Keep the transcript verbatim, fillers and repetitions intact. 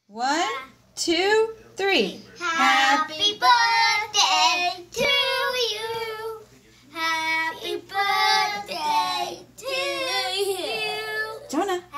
One, two, three. Happy birthday to you. Happy birthday to you. Jonah.